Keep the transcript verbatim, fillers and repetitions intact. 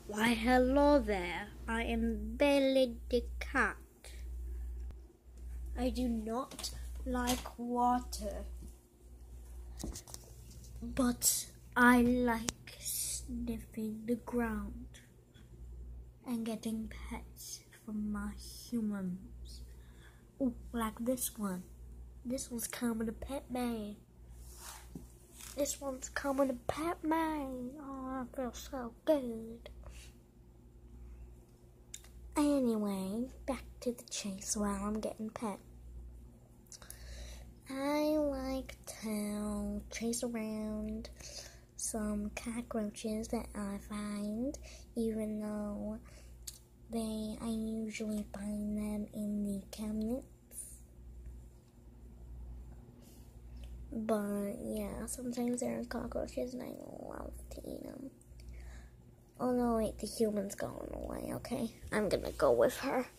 Why, hello there. I am Billy the cat. I do not like water, but I like sniffing the ground and getting pets from my humans. Ooh, like this one. This one's coming to pet me. This one's coming to pet me. Oh, I feel so good. Anyway, back to the chase while I'm getting pet. I like to chase around some cockroaches that I find, even though they I usually find them in the cabinets. But yeah, sometimes there are cockroaches and I love to eat them. Oh no, wait, the human's going away, okay? I'm gonna go with her.